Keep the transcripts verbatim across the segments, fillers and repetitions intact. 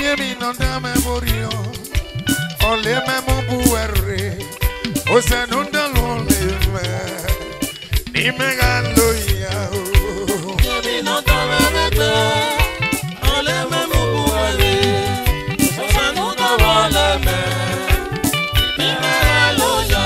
mi non da memoria. Ole me mo buere. O se non da lo le me. Ni me galo ya. Mi non da memoria. Ole me mo buere. O se non da lo le me. Ni me galo ya.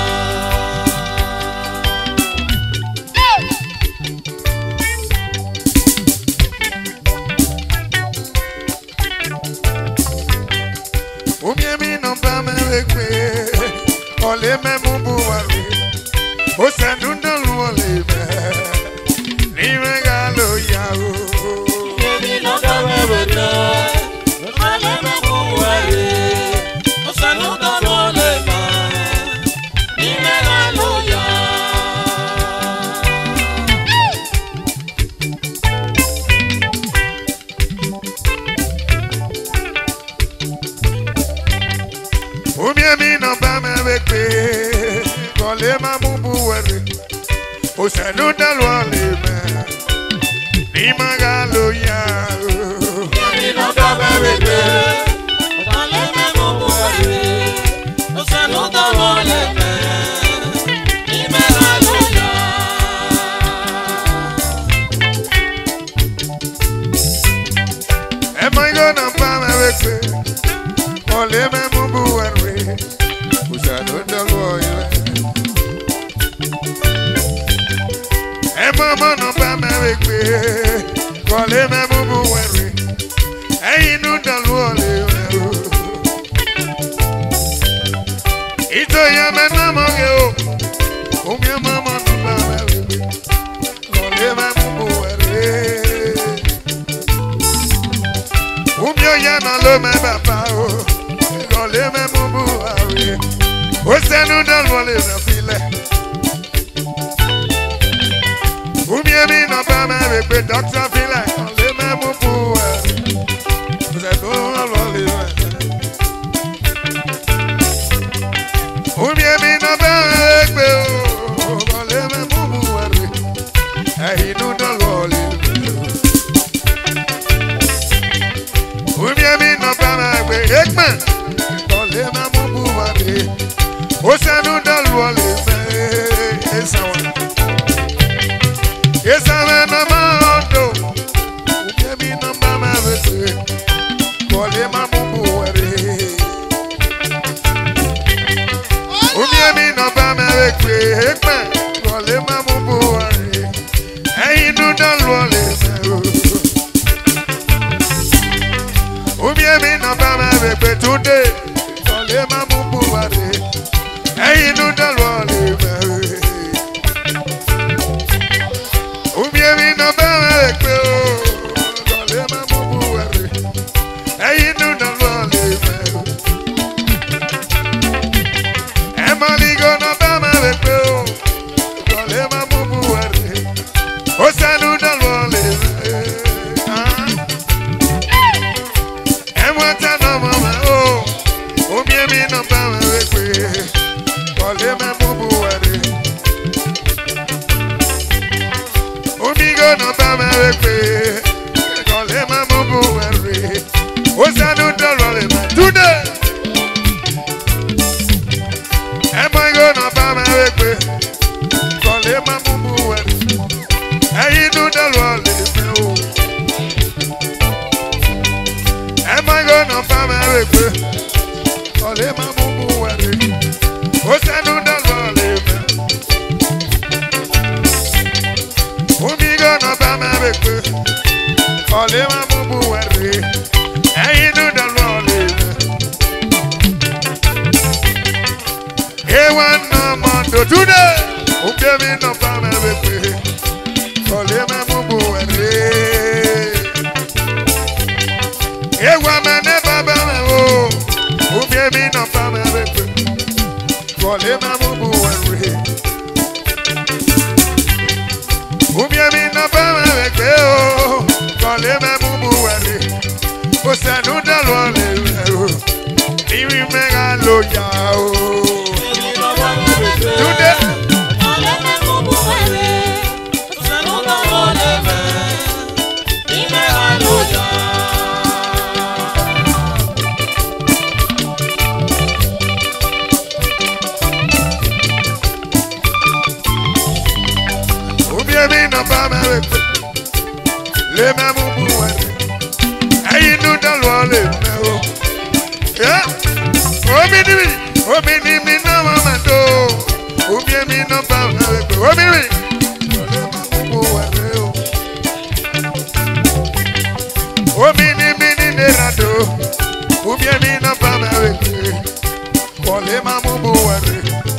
Mi non pa me rekwe, ole me mumbu wari, o sanunda luole me, ni me galo yao. Mi non pa me rekwe, ole me mumbu wari, o sanunda luole me, ni me galo yao. Mi non pa me rekwe, ole me mumbu wari, o sanunda luole me, ni me galo yao. Mi non pa me rekwe, ole me mumbu wari, o sanunda luole me, ni me galo yao. Am I gonna pa me rekwe, ole me mumbu wari. E mama no ba me rekwe, kole me bubu were. E inu dalu ole o. Ito ya me na mo ge o. O mi mama no ba me rekwe, kole me bubu were. O mi ya na lo me baba o, kole me bubu were. O se nu dalu ole na file. Mi no pa me rekwe doctor feel like ole me mubu e. Ze do ole me. Umi mi no pa me rekwe o ole me mubu e. E inu do ole me. Umi mi no pa me rekwe ekma ole me mubu e. O se nu do ole me. Esa wa. Yes, I'm a mando. Uye mi namba ma vese. Kole ma mubu were. Uye mi namba ma vese. Ekme. Kole ma mubu were. Hey, nu dalu ole me. Uye mi namba ma vese. Today. Kole ma mubu were. Hey, nu dalu ole me. Mi no ba me rekwe o, kole ma mubu were. E inu na lole me. E maligo no ba me rekwe o, kole ma mubu were. O sanu na lole me. E mwata no mama o, o mi mi no ba me rekwe, kole ma mubu were. Omigo no ba me rekwe, kole ma mubu were. O sanu dolo le ma today. Emigo no ba me rekwe, kole ma mubu were. Eyi nu dolo le me o. Emigo no ba me rekwe, kole ma mubu were. O sanu dolo le me. Omigo no ba me rekwe, kole ma mubu were. Eyi nu dalo le me. Ewa no mondo today. Obe mi no ba me rekwe, kole ma mubu were. Ewa me ne ba ba me o. Obe mi no ba me rekwe, kole ma mubu were. Obe mi no ba me rekwe o, kole ma mubu were. O sanu dalo ole me o, ni mi me galo ya o. Today. mi no pa me wekwe. Le me mubu wari. Ayi nu dalwa le me o. Yeah. Omi ni mi, omi ni mi na mama do. Omi mi no pa me wekwe. Omi ni mi. Le me mubu wari o. Omi ni mi ni ne rado. Omi mi no pa me wekwe. Le me mubu wari.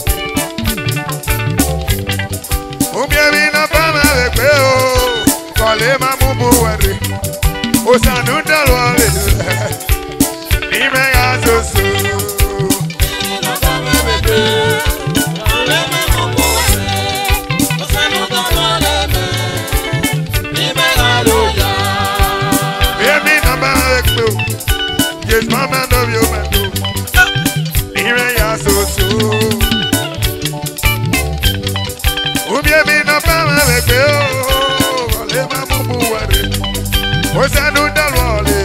Omi mi no pa me wekwe o. Le me mubu wari. Osanu dalwa le. Ni me ga so so. Yes, mama, love you, man. Here I so so. Ubie mi no pa me wekwe o. Le ma mubu wari. Osanu dalwa le.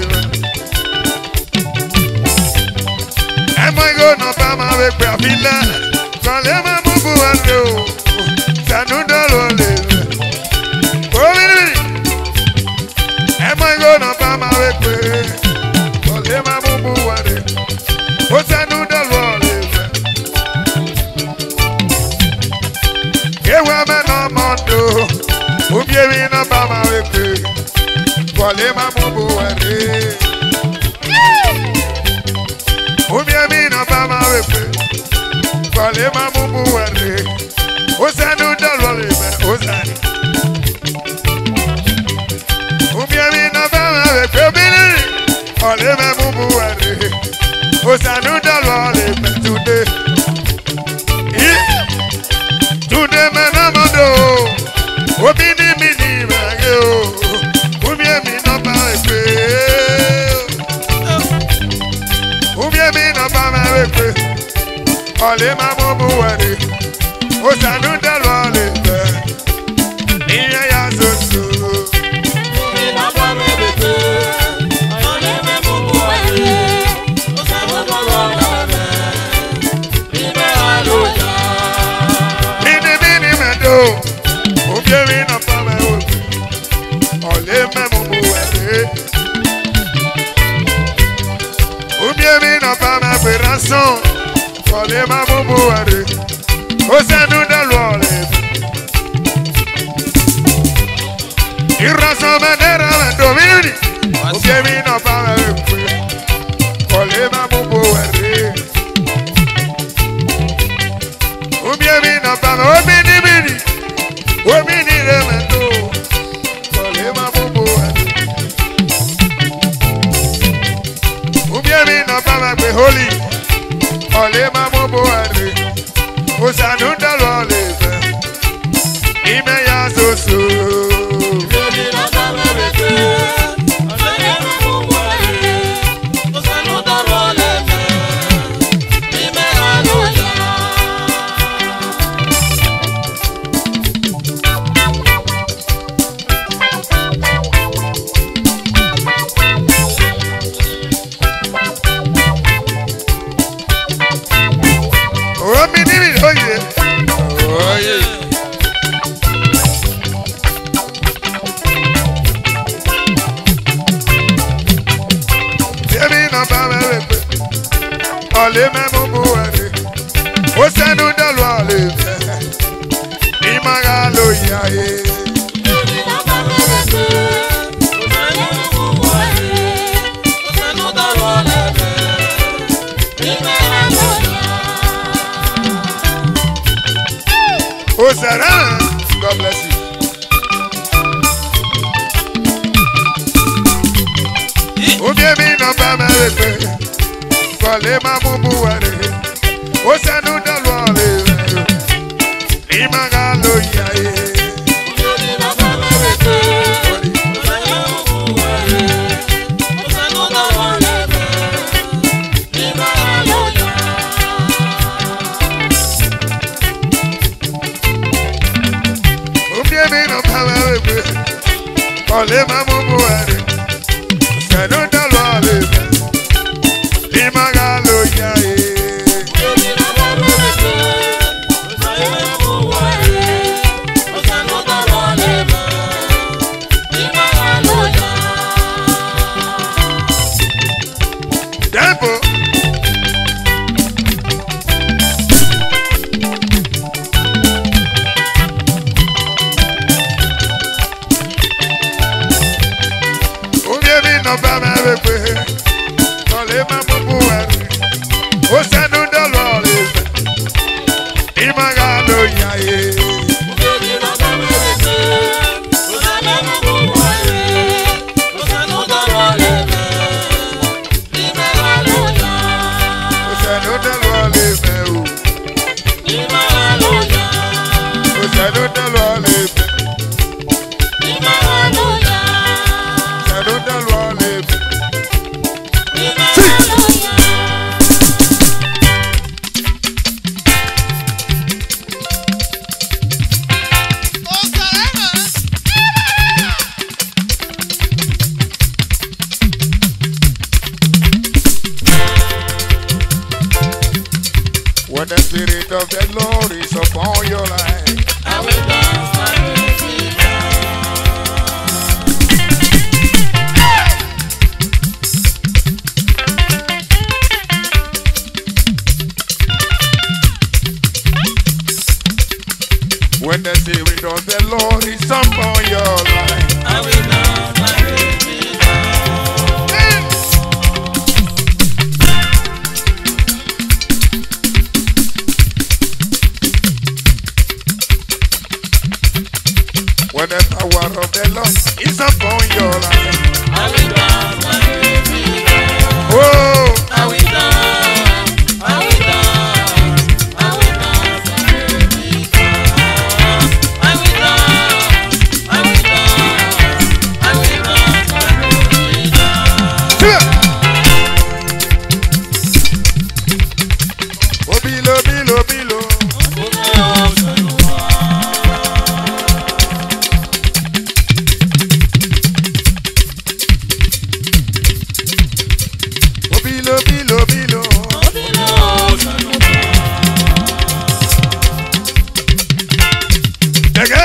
Emo go no pa me wekwe afila. Le ma mubu wari o. Osanu dalwa le. Omi. Emo go no pa me wekwe. Le ma mubu wari. Osanu dalwa le. Ewa me no mondo. Ubie mi no pa me wekwe. Le ma mubu wari. Ubie mi no pa me wekwe. Le ma mubu wari. Osanu dalwa le. Osanu. Ubie mi no pa me wekwe. Le ma mubu wari. Osanu dalwa le. Today. Today me no mondo. Obi ni mi ni mage o. Ubie mi no pa wekwe. Ubie mi no pa me wekwe. Le ma mubu wari. Osanu dalwa le. Iye ya so so. Ubie mi no pa me wekwe. Le ma mubu wari. Ubie mi no pa me wekwe ransom. Le ma mubu wari. Osanu dalwa le. Irransom me dera me domini. Ubie mi no pa me wekwe. Le ma mubu wari. Ubie mi no pa me obi ni bini. Omi ni le me do. Le ma mubu wari. Ubie mi no pa me wekwe holy. Le ma mubu wari. Osanu dalwa le. Ime ya so so. Omi ni mi oye. Oye. Ebi no pa me wekwe. Le ma mubu wari. Osanu dalwa le. Ni maga lo ya ye. Osana, God bless you. Ubie mi no pa me wekwe. Le ma mubu wari. Osanu dalwa le. Ni maga lo ya ye. Ubie mi no pa me wekwe. Le ma mubu wari. Osanu dalwa le. Ni maga lo ya ye. Osanu dalwa le. no bama wepe. Kole mamubu wari. Osenu dolore. Imagalo yaye. When the Spirit of the Lord is upon your life, I will dance like a fever. When the Spirit of the Lord is upon your life, I will dance like a fever. When the power of the Lord is upon your life, I will dance like a fever. oh, I will dance, I will dance, I will dance like a fever. I will dance, I will dance, I will dance like a fever. oh, bilo, bilo, bilo. Bilo, bilo, bilo. Dege.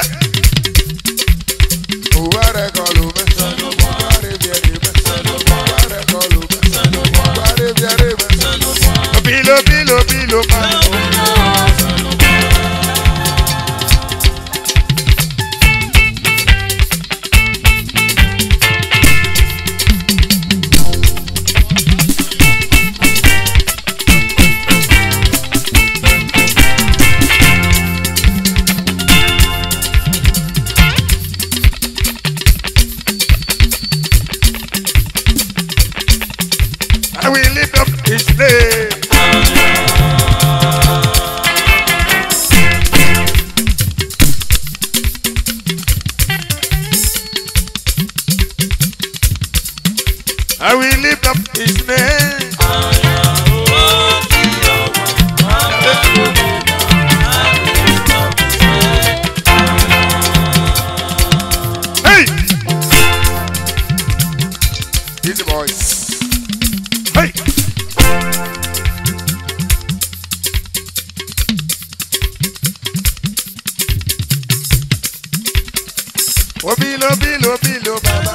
Uware kolume. Uware biarime. Uware kolume. Uware biarime. Bilo, bilo, bilo, man. I will lift up his name. I will lift up his name. Hey! Easy boys. Hey! Oh, bilo, bilo, bilo, baba.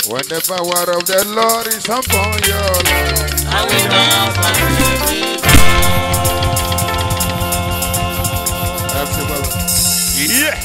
When the power of the Lord is upon your life, I will dance and give it yeah.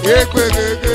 ekwegege.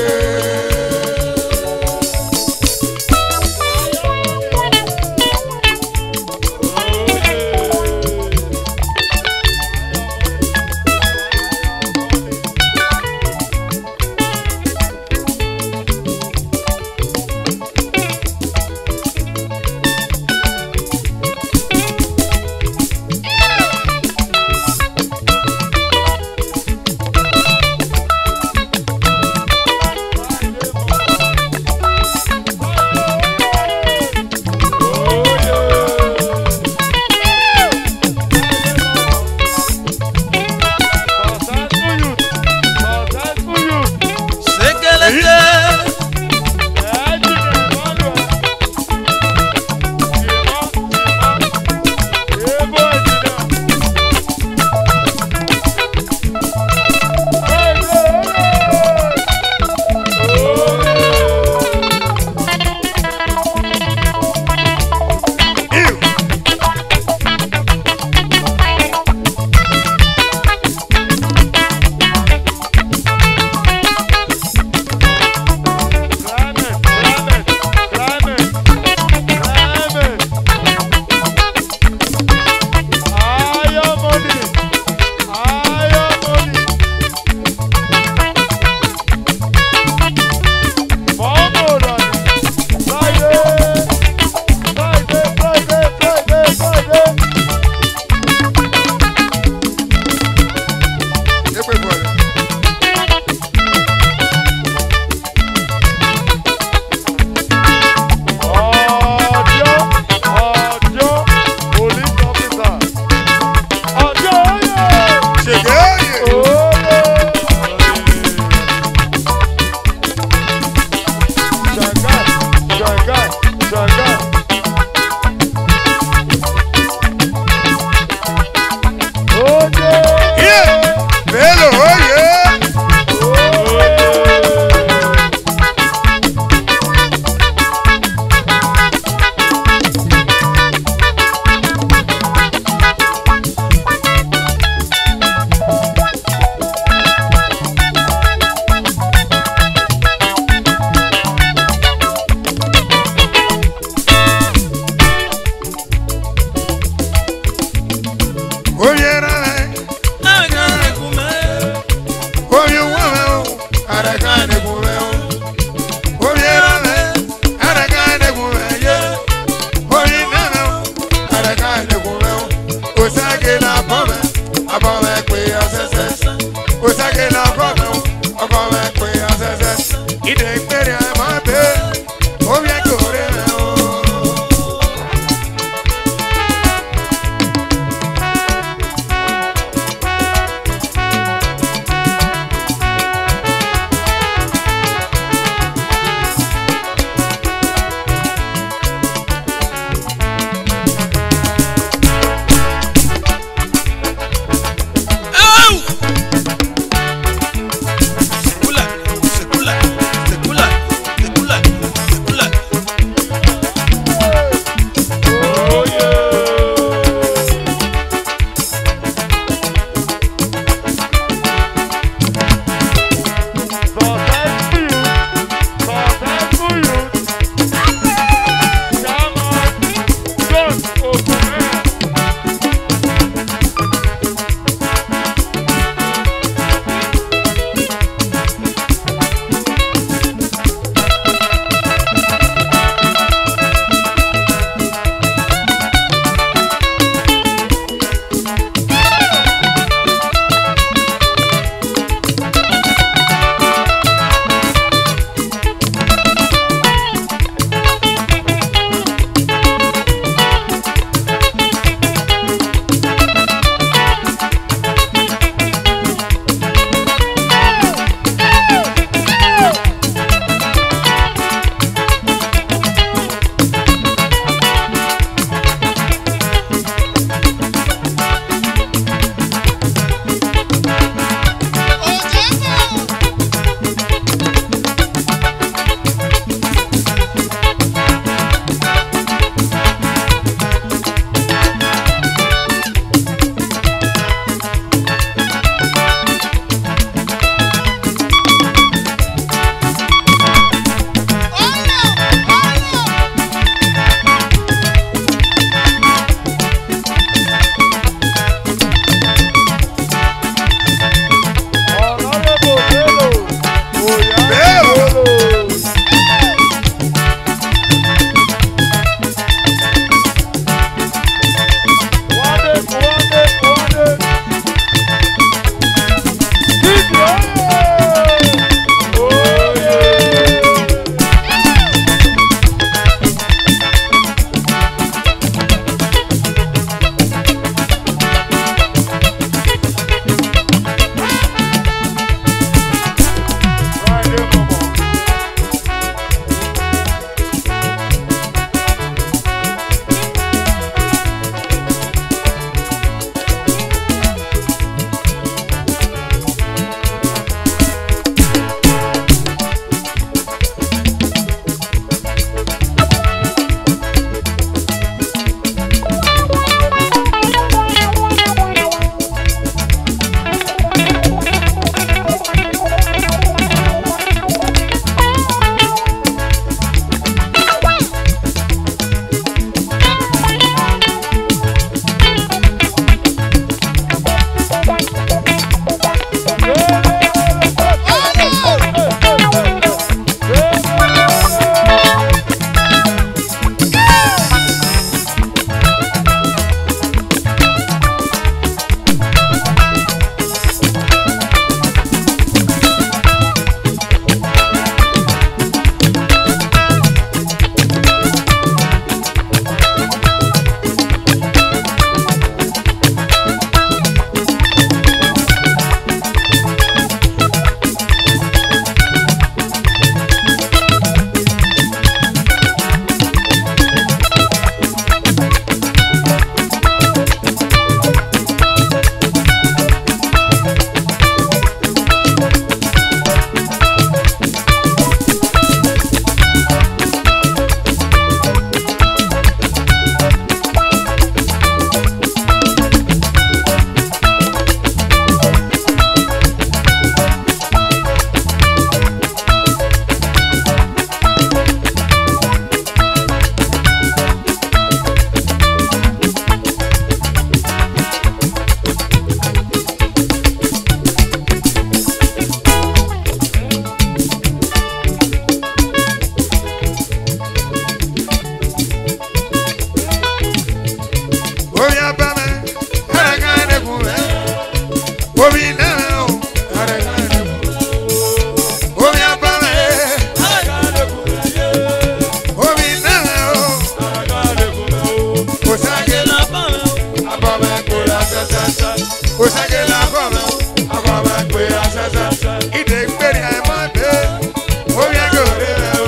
asasa. Osagela akome, akome kwe asasa. Ide gberi aimade, oya gore o.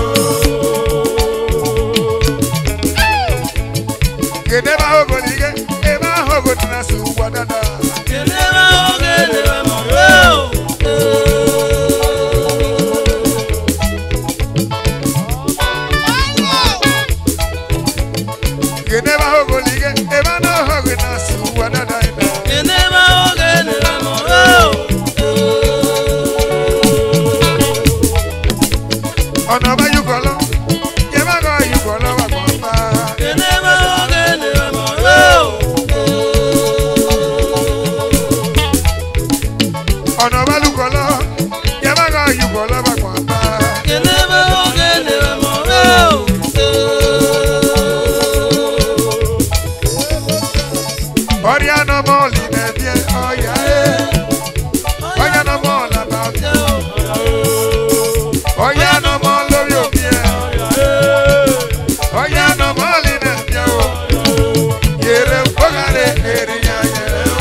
Kedeba hogo lige, eba hogo nasu wadada. Kedeba hogo kedeba mo. Kedeba hogo lige, eba no hogo nasu wadada. Kedeba hogo kedeba mo. Ọ̀nà bá yúkọ̀ lọ, yẹ bá kọ́ yúkọ̀ lọ wà pọ̀ bá. Kedeba hogo kedeba mo. Ọ̀nà bá lúkọ̀ lọ, yẹ bá kọ́ yúkọ̀ lọ wà pọ̀ bá. Kedeba hogo kedeba mo. Ọ̀rí àná mọ́ọ̀lì nẹ̀bí ẹ̀ ọ̀yà ẹ̀. Ọ̀yà náà mọ́ọ̀lì àbàbí ẹ̀. Ọ̀yà náà mọ́ lórí òbí ẹ̀. Ọ̀yà náà mọ́ọ̀lì nẹ̀bí ẹ̀ o. Yèrè fọ́gàrẹ̀ èrè yà yẹ̀rẹ̀ o.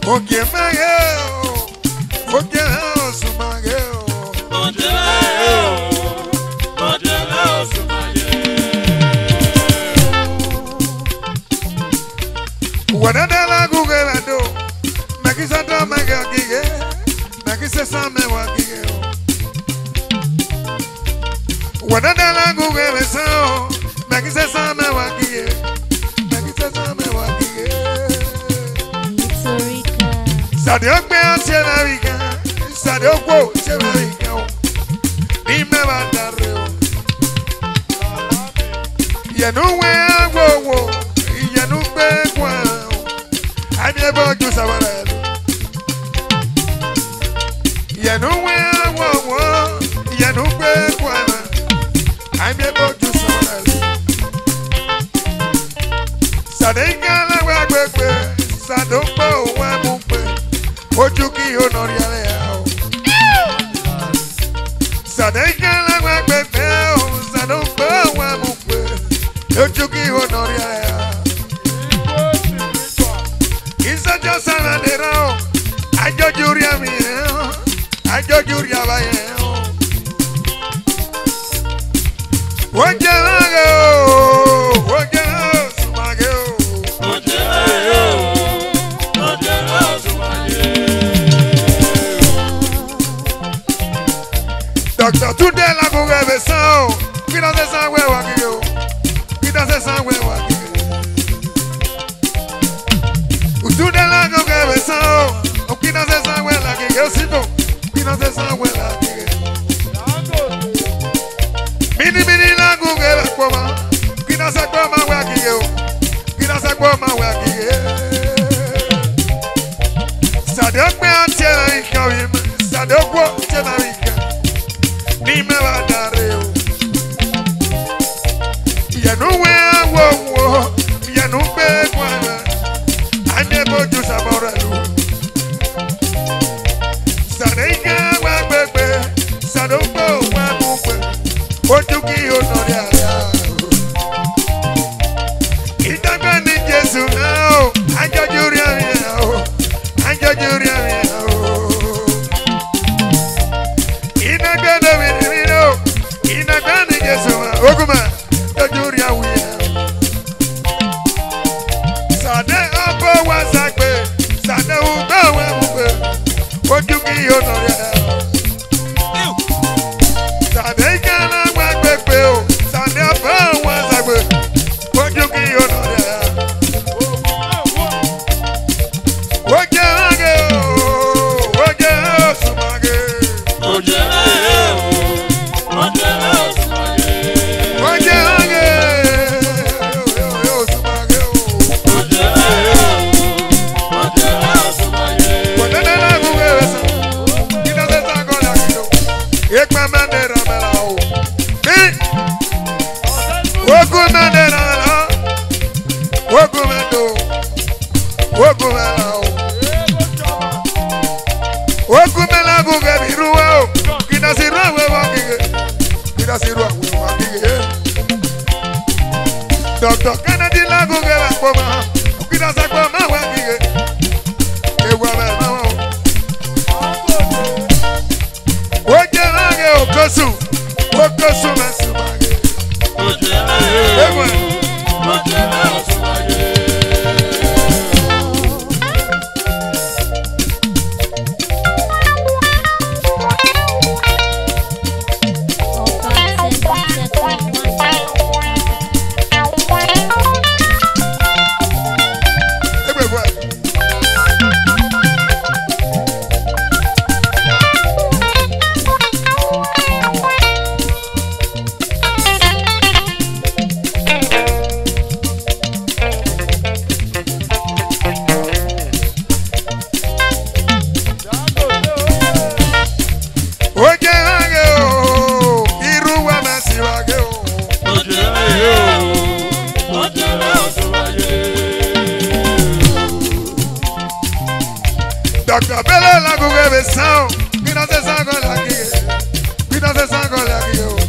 Oke mageo, oke osumageo. Wadada la Google do, makisa do mageo gige, makisa same wa gige. Wadada la Google so, makisa same wa gige, makisa same wa gige. Sadio gbe ase America, sadio gbo ase America o. Ni me ba dare o. Yenu we agwo, yenu gbe kwa. Abi ebo ju sawara elu. Yenu we agwo, yenu gbe kwa. Abi ebo ju sawara elu. Sadika la wa gbegbe, sadokpo wa mu pe. Ojú kí honori ale o. Sadeka la wa gbegbe o, sadokpo wa mu pe. Ojú kí honori ale o. Isajo sanadera o, ajoju ri ami o, ajoju ri abaye o. Oje lage o, oje sumage o. Oje lage o, oje sumage. Doctor Tunde la go rebe san o, ki na se san we wa ki o, ki na se san we wa ki. Tunde la go rebe san o, ki na se san we la ki o sibo, ki na se san we la ki. Mini mini la go rebe kwa ma, ki na se kwa ma wa ki o, ki na se kwa ma wa ki. Sadio pe ante na ikawi, sadio kwa ante na ikawi. Ni me va dare o. Yenu we awo wo, yenu pe kwa. Ande boju sabora lu. Sadeika wa pepe, sadoko wa mupe. Oju ki onori ala. Itagba ni Jesu na o, ajoju ri ami o. Ajoju ri ami o. Inagba do mi Oguma, the jury are we. Sade Apo was like me, Sade Uba, what you give your Sade Gana, what Pepeo, Sade Apo was like me, what you give your what you go, what you Sumage, what you what you Doctor Kennedy la go get a poma. Kida sa kwa ma wa gige. E wa ma ma wo. O je la ge o kosu. O kosu ma su ma ge. O je la ge. E wa. O je la su ma ge. Doctor Bele la go rebe san, ki na se san go la ki, ki na se san go la ki o.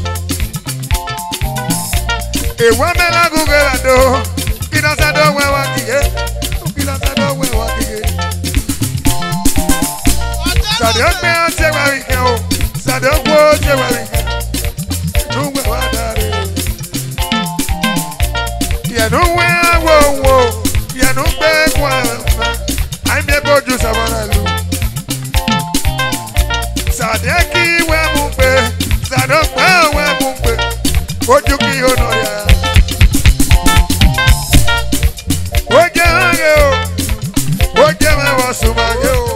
E wa me la go rebe do, ki na se do we wa ki e, ki na se do we wa ki e. Sadok me on say where we go. Sadok wo say where we go. No we wadare. Yeah no we wo wo. Yeah no be kwa. I'm the boju sabaralu. Sadeki we mumpe. Sadok we mumpe. Boju ki onoya. Oje hange o. Oje me wa sumage o.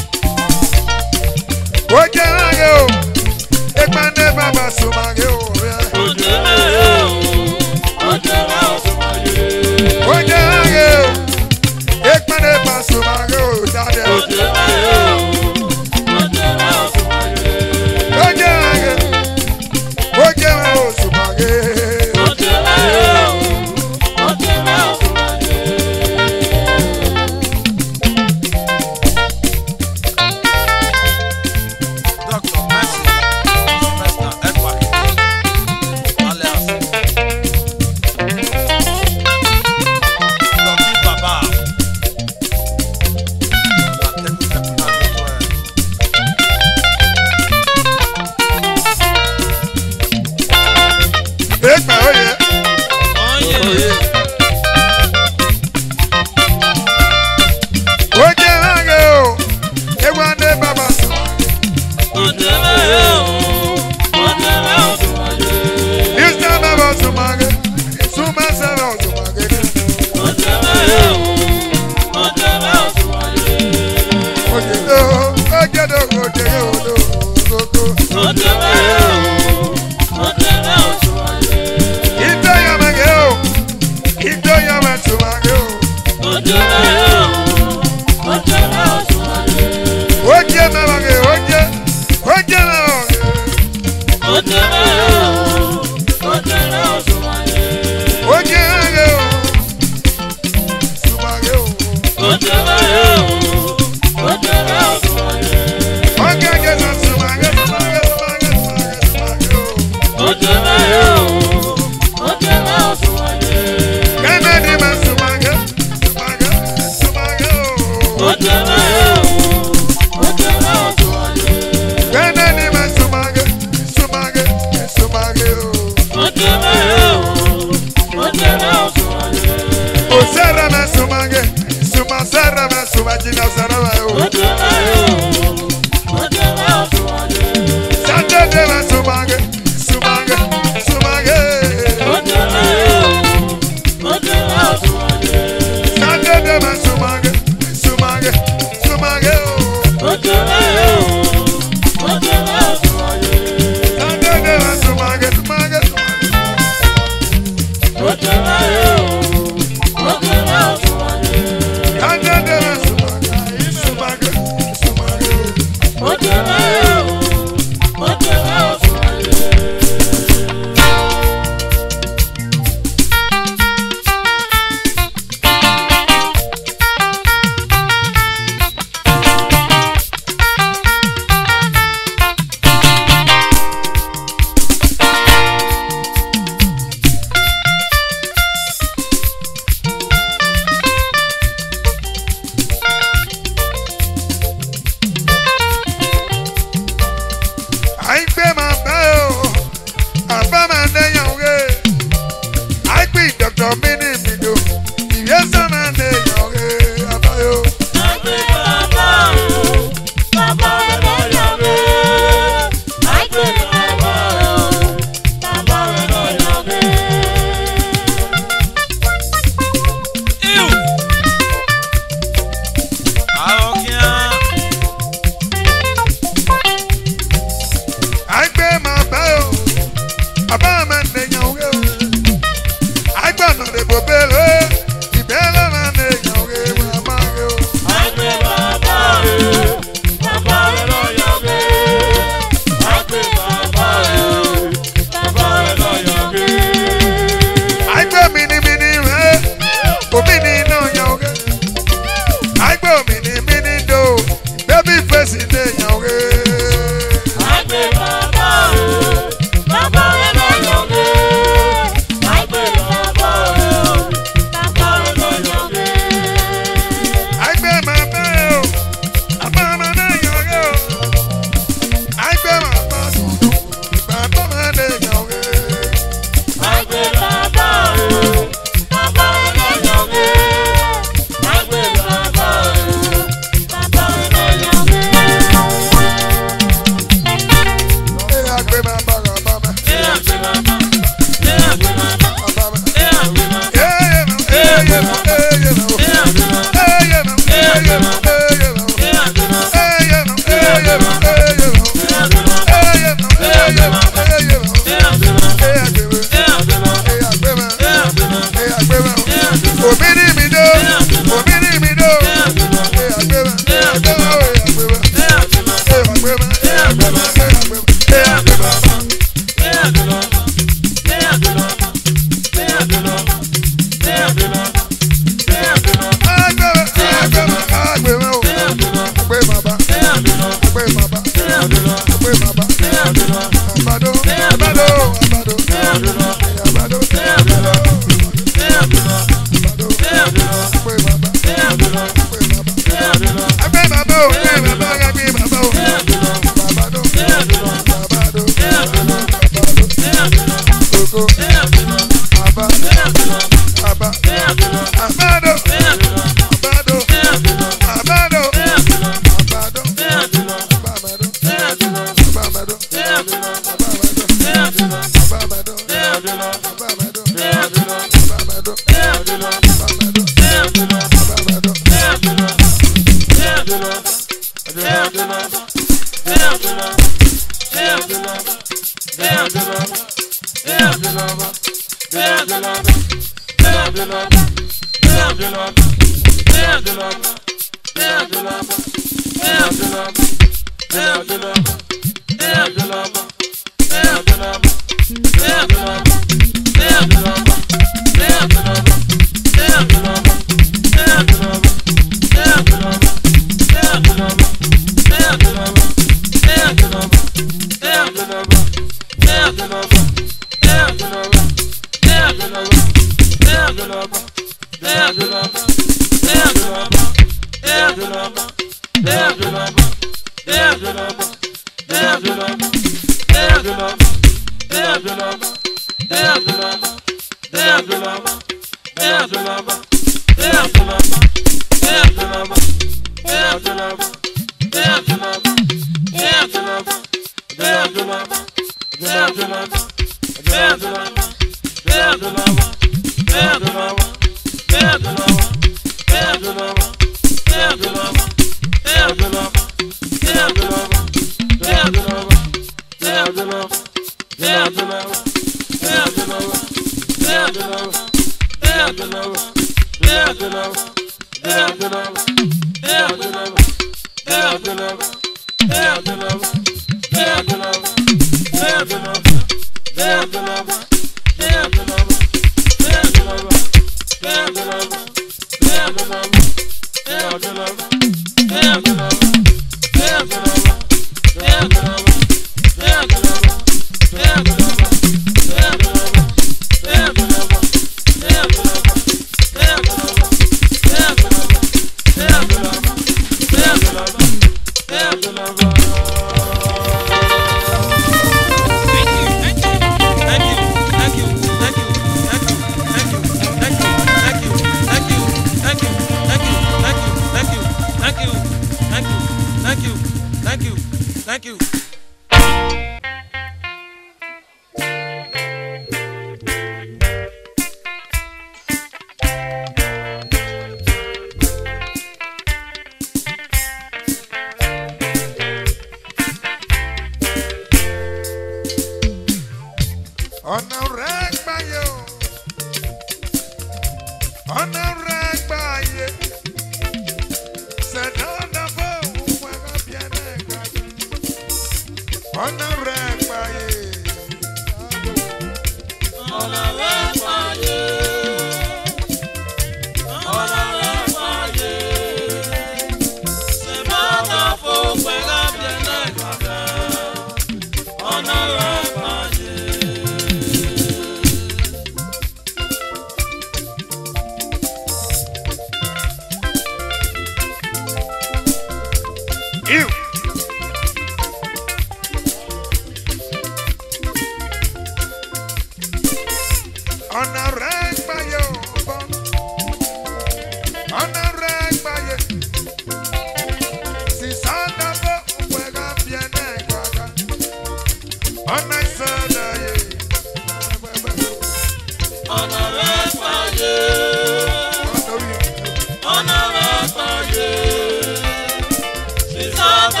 She's all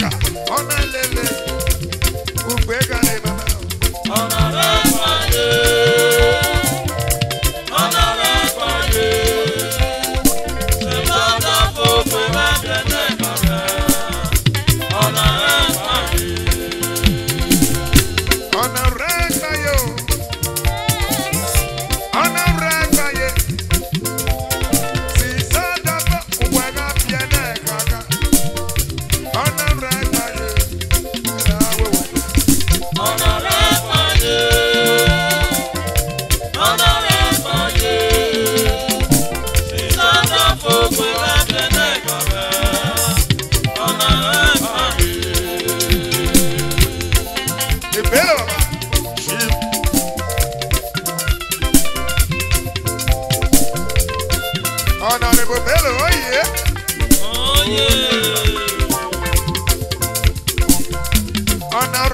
Ubega, ona lele, ubega le mama. Ona rekwaye, ona rekwaye. Sebada fofo mabene kore. Ona rekwaye, ona rekwaye, ona rekwaye. Si sada ba ubega piene kaka. Ona rekwaye, na wewe. ona rekwaye, ona rekwaye. Sebada fofo mabene kore. Ona rekwaye. Ebelo baba. Shim. Honorable Bello, oh yeah. Oh yeah. Honor